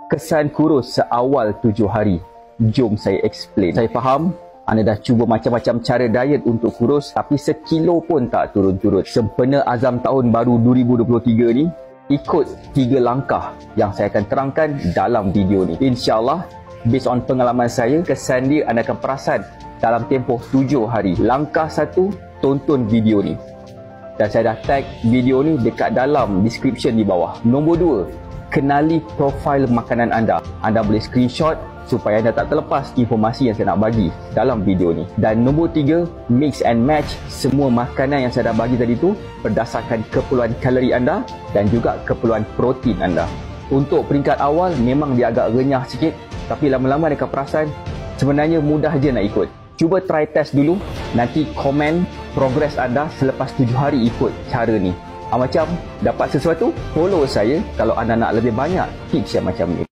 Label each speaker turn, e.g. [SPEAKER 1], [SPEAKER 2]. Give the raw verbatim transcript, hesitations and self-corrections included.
[SPEAKER 1] Kesan kurus seawal tujuh hari. Jom saya explain. Saya faham anda dah cuba macam-macam cara diet untuk kurus, tapi sekilo pun tak turun-turun. Sempena azam tahun baru dua ribu dua puluh tiga ni, ikut tiga langkah yang saya akan terangkan dalam video ni. InsyaAllah, based on pengalaman saya, kesan dia anda akan perasan dalam tempoh tujuh hari. Langkah satu, tonton video ni. Dan saya dah tag video ni dekat dalam description di bawah. Nombor dua, kenali profil makanan anda. Anda boleh screenshot supaya anda tak terlepas informasi yang saya nak bagi dalam video ni. Dan nombor tiga, mix and match semua makanan yang saya dah bagi tadi tu berdasarkan keperluan kalori anda dan juga keperluan protein anda. Untuk peringkat awal memang dia agak renyah sikit, tapi lama-lama anda akan perasan sebenarnya mudah je nak ikut. Cuba try test dulu, nanti komen progres anda selepas tujuh hari ikut cara ni. Ha, macam dapat sesuatu, follow saya kalau anda nak lebih banyak tips yang macam ni.